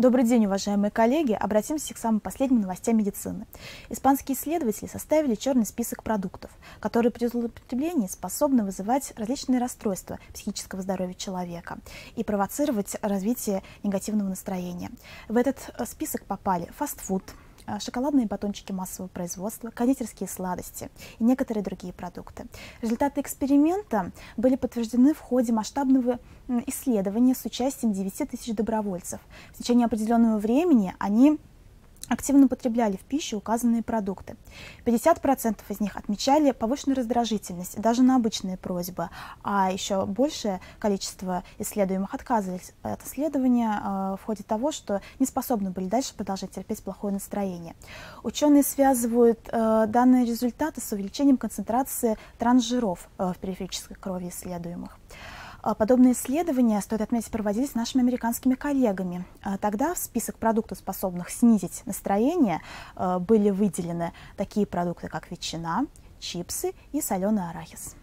Добрый день, уважаемые коллеги! Обратимся к самым последним новостям медицины. Испанские исследователи составили черный список продуктов, которые при злоупотреблении способны вызывать различные расстройства психического здоровья человека и провоцировать развитие негативного настроения. В этот список попали фастфуд, шоколадные батончики массового производства, кондитерские сладости и некоторые другие продукты. Результаты эксперимента были подтверждены в ходе масштабного исследования с участием 9 тысяч добровольцев. В течение определенного времени они активно потребляли в пищу указанные продукты. 50% из них отмечали повышенную раздражительность даже на обычные просьбы, а еще большее количество исследуемых отказывались от исследования в ходе того, что не способны были дальше продолжать терпеть плохое настроение. Ученые связывают данные результаты с увеличением концентрации трансжиров в периферической крови исследуемых. Подобные исследования, стоит отметить, проводились нашими американскими коллегами. Тогда в список продуктов, способных снизить настроение, были выделены такие продукты, как ветчина, чипсы и соленый арахис.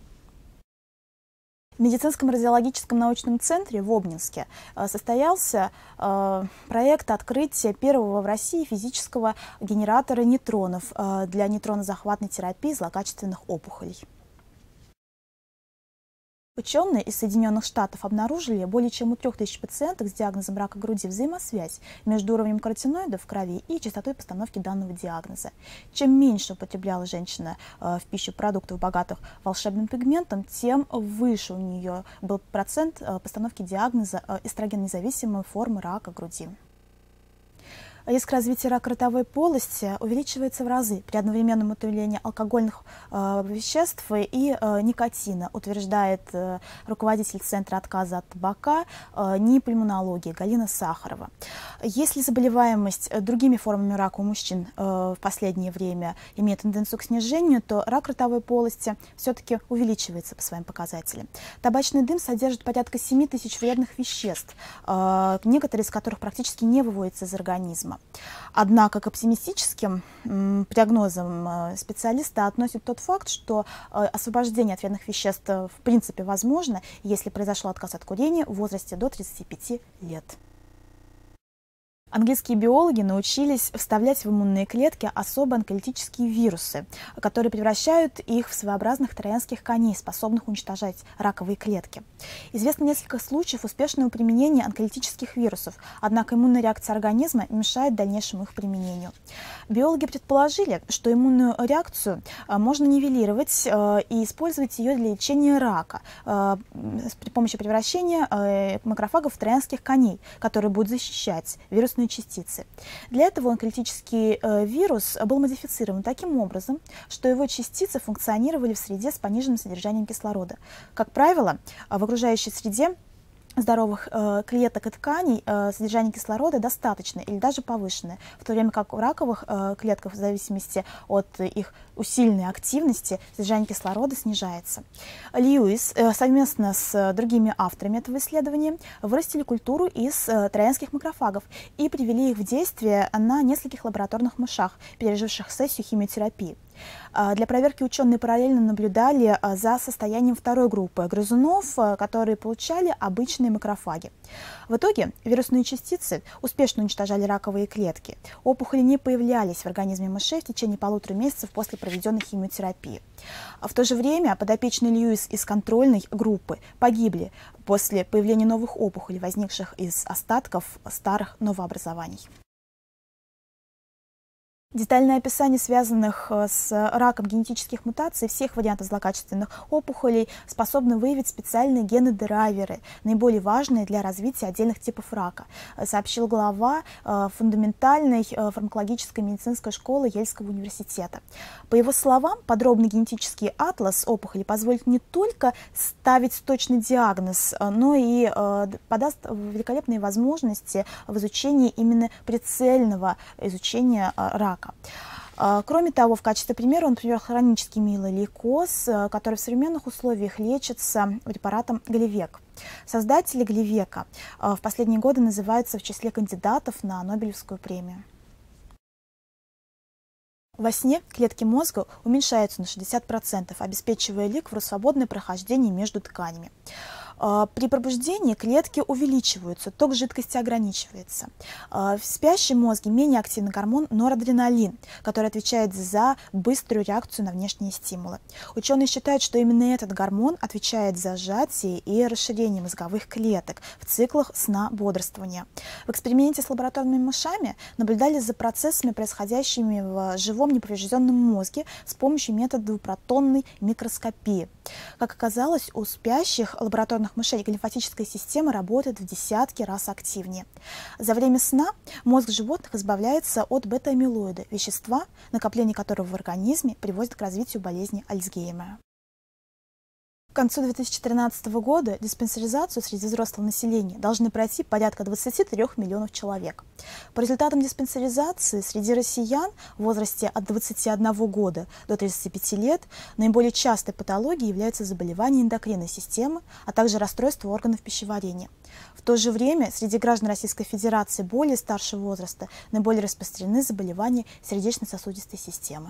В медицинском радиологическом научном центре в Обнинске состоялся проект открытия первого в России физического генератора нейтронов для нейтронозахватной терапии злокачественных опухолей. Ученые из Соединенных Штатов обнаружили более чем у 3000 пациенток с диагнозом рака груди взаимосвязь между уровнем каротиноидов в крови и частотой постановки данного диагноза. Чем меньше употребляла женщина в пищу продуктов, богатых волшебным пигментом, тем выше у нее был процент постановки диагноза эстрогеннезависимой формы рака груди. Риск развития рака ротовой полости увеличивается в разы при одновременном употреблении алкогольных веществ и никотина, утверждает руководитель Центра отказа от табака НИИ пульмонологии Галина Сахарова. Если заболеваемость другими формами рака у мужчин в последнее время имеет тенденцию к снижению, то рак ротовой полости все-таки увеличивается по своим показателям. Табачный дым содержит порядка 7000 вредных веществ, некоторые из которых практически не выводятся из организма. Однако к оптимистическим прогнозам специалисты относят тот факт, что освобождение от вредных веществ в принципе возможно, если произошел отказ от курения в возрасте до 35 лет. Английские биологи научились вставлять в иммунные клетки особые онколитические вирусы, которые превращают их в своеобразных троянских коней, способных уничтожать раковые клетки. Известно несколько случаев успешного применения онколитических вирусов, однако иммунная реакция организма мешает дальнейшему их применению. Биологи предположили, что иммунную реакцию можно нивелировать и использовать ее для лечения рака при помощи превращения макрофагов в троянских коней, которые будут защищать вирусные частицы. Для этого онколитический вирус был модифицирован таким образом, что его частицы функционировали в среде с пониженным содержанием кислорода. Как правило, в окружающей среде здоровых клеток и тканей содержание кислорода достаточно или даже повышенное, в то время как у раковых клеток, в зависимости от их усиленной активности, содержание кислорода снижается. Льюис совместно с другими авторами этого исследования вырастили культуру из троянских макрофагов и привели их в действие на нескольких лабораторных мышах, переживших сессию химиотерапии. Для проверки ученые параллельно наблюдали за состоянием второй группы грызунов, которые получали обычные макрофаги. В итоге вирусные частицы успешно уничтожали раковые клетки. Опухоли не появлялись в организме мышей в течение 1,5 месяцев после проведенной химиотерапии. В то же время подопечные Льюис из контрольной группы погибли после появления новых опухолей, возникших из остатков старых новообразований. Детальное описание связанных с раком генетических мутаций всех вариантов злокачественных опухолей способны выявить специальные гены-драйверы, наиболее важные для развития отдельных типов рака, сообщил глава фундаментальной фармакологической медицинской школы Ельского университета. По его словам, подробный генетический атлас опухолей позволит не только ставить точный диагноз, но и подаст великолепные возможности в изучении именно прицельного изучения рака. Кроме того, в качестве примера он привел хронический миелолейкоз, который в современных условиях лечится препаратом Гливек. Создатели Гливека в последние годы называются в числе кандидатов на Нобелевскую премию. Во сне клетки мозга уменьшаются на 60%, обеспечивая ликвору свободное прохождение между тканями. При пробуждении клетки увеличиваются, ток жидкости ограничивается. В спящем мозге менее активный гормон норадреналин, который отвечает за быструю реакцию на внешние стимулы. Ученые считают, что именно этот гормон отвечает за сжатие и расширение мозговых клеток в циклах сна-бодрствования. В эксперименте с лабораторными мышами наблюдали за процессами, происходящими в живом неповрежденном мозге с помощью метода двупротонной микроскопии. Как оказалось, у спящих лабораторных мышей лимфатическая система работает в десятки раз активнее. За время сна мозг животных избавляется от бета-амилоида, вещества, накопление которого в организме приводит к развитию болезни Альцгеймера. К концу 2013 года диспансеризацию среди взрослого населения должны пройти порядка 23 миллионов человек. По результатам диспансеризации среди россиян в возрасте от 21 года до 35 лет наиболее частой патологией являются заболевания эндокринной системы, а также расстройства органов пищеварения. В то же время среди граждан Российской Федерации более старшего возраста наиболее распространены заболевания сердечно-сосудистой системы.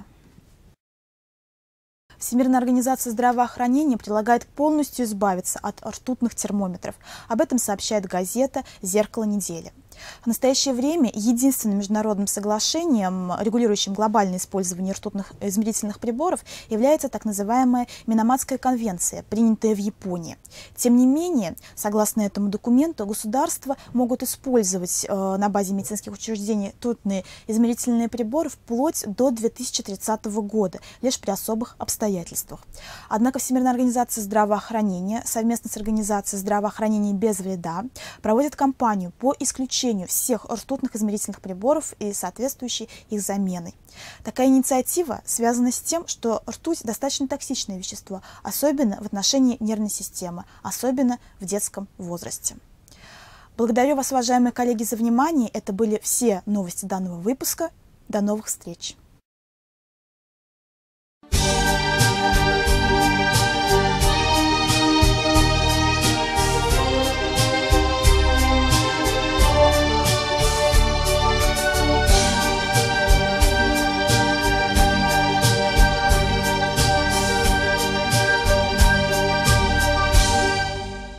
Всемирная организация здравоохранения предлагает полностью избавиться от ртутных термометров. Об этом сообщает газета «Зеркало недели». В настоящее время единственным международным соглашением, регулирующим глобальное использование ртутных измерительных приборов, является так называемая Минаматская конвенция, принятая в Японии. Тем не менее, согласно этому документу, государства могут использовать на базе медицинских учреждений ртутные измерительные приборы вплоть до 2030 года, лишь при особых обстоятельствах. Однако Всемирная организация здравоохранения совместно с Организацией здравоохранения без вреда проводит кампанию по исключению всех ртутных измерительных приборов и соответствующей их заменой. Такая инициатива связана с тем, что ртуть достаточно токсичное вещество, особенно в отношении нервной системы, особенно в детском возрасте. Благодарю вас, уважаемые коллеги, за внимание. Это были все новости данного выпуска. До новых встреч!